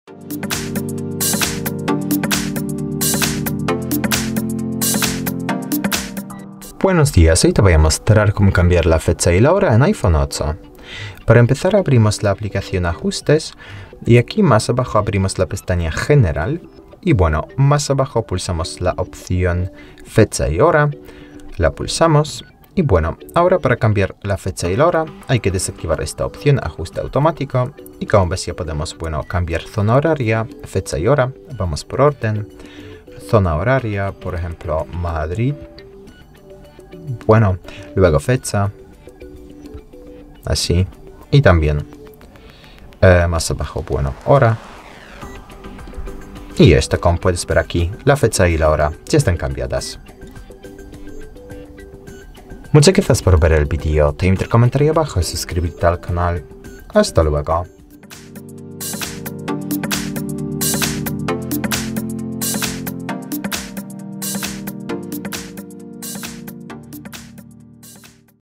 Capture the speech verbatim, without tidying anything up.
Buenos días, hoy te voy a mostrar cómo cambiar la fecha y la hora en iPhone ocho. Para empezar abrimos la aplicación Ajustes y aquí más abajo abrimos la pestaña General y bueno, más abajo pulsamos la opción Fecha y hora, la pulsamos y bueno, ahora para cambiar la fecha y la hora hay que desactivar esta opción Ajuste automático y como ves ya podemos bueno, cambiar zona horaria, fecha y hora, vamos por orden, zona horaria, por ejemplo Madrid. Bueno, luego fecha, así, y también eh, más abajo, bueno, hora. Y esto, como puedes ver aquí, la fecha y la hora ya están cambiadas. Muchas gracias por ver el vídeo, te invito a comentar ahí abajo y suscribirte al canal. Hasta luego.